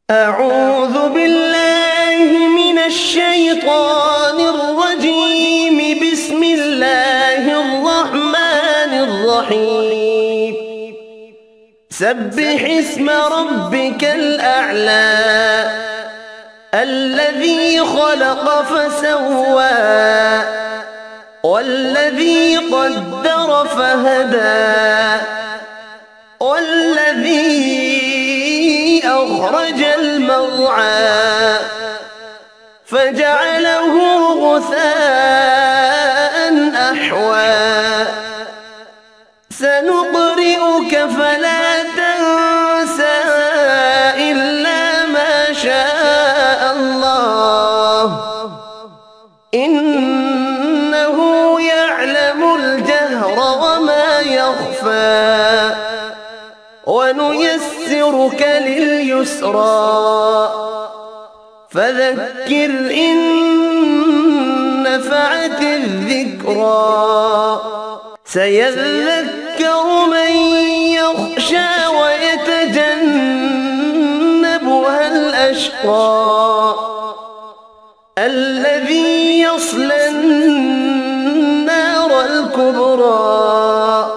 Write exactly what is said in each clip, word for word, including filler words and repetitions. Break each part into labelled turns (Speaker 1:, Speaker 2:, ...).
Speaker 1: أعوذ بالله من الشيطان الرجيم. بسم الله الرحمن الرحيم. سبح اسم ربك الأعلى الذي خلق فسوى والذي قدر فهدى والذي أخرج المرعى فجعله غثاء أحوى سنقرئك فلا تنسى إلا ما شاء الله إنه يعلم الجهر وما يخفى ونيسرك لليسرى فذكر إن نفعت الذكرى سيذكر من يخشى ويتجنبها الأشقى الذي يصلى النار الكبرى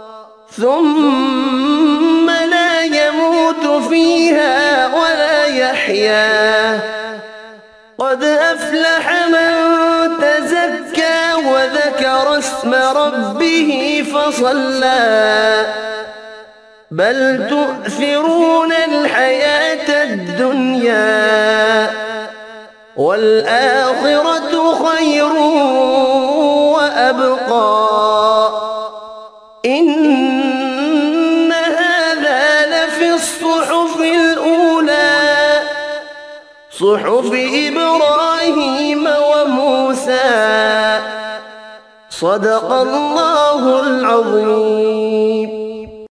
Speaker 1: ثم لا يموت فيها ولا يحيا قد أفلح من تزكى وذكر اسم ربه فصلى بل تؤثرون الحياة الدنيا والآخرة خير وأبقى إن هذا لفي الصحف الأولى صحف إبراهيم وموسى صدق الله العظيم.